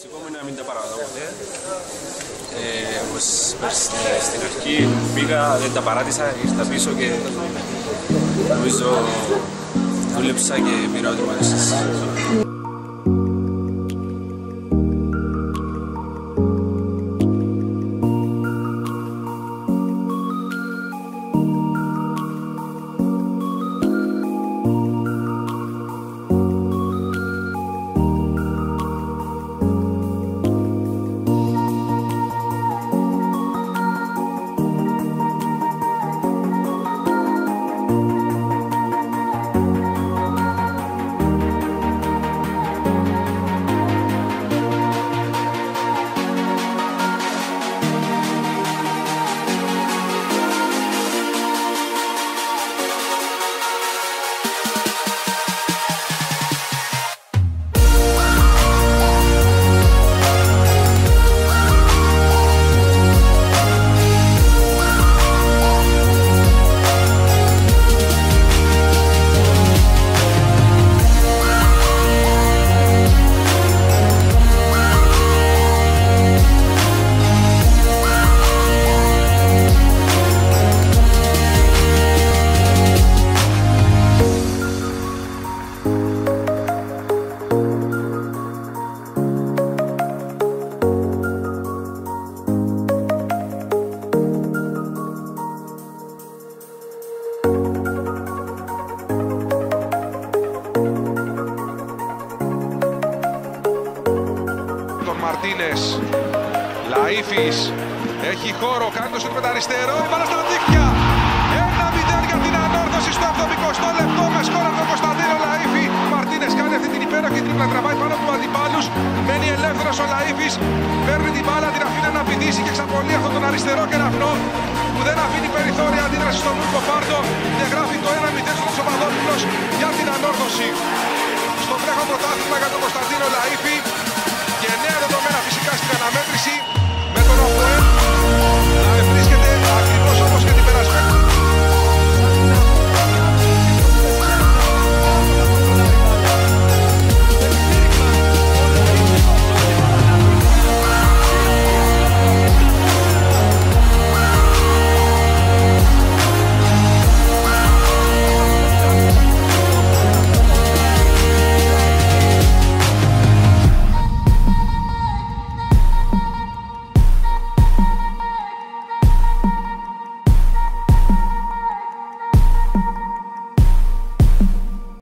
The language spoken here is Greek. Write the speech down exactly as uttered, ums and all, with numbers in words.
βασικό μου είναι να μην τα παραδώ ποτέ. Ε, όπως στην αρχή πήγα, δεν τα παράτησα, ήρθα πίσω και νομίζω δούλεψα και πήρα ό,τι μου άρεσε. Μαρτίνες, Λαΐφης, έχει χώρο, κάνει το σουτ με τα αριστερό, η μπάλα στα δίχτυα. ένα μηδέν για την ανόρθωση στο εβδομηκοστό λεπτό με σκόρ από τον Κωνσταντίνο Λαΐφη. Ο Μαρτίνες κάνει αυτή την υπέροχη τρίπλα, τραβάει πάνω από τους αντιπάλους, μένει ελεύθερος ο Λαΐφης, παίρνει την μπάλα, την αφήνει να πηδήσει και εξαπολύει αυτόν τον αριστερό κεραυνό που δεν αφήνει περιθώρια αντίδραση στον Λούκο Πάρτο και γράφει το ένα μηδέν στο Παπαδόπουλος για την ανόρθωση. Στο τρέχον πρωτάθλημα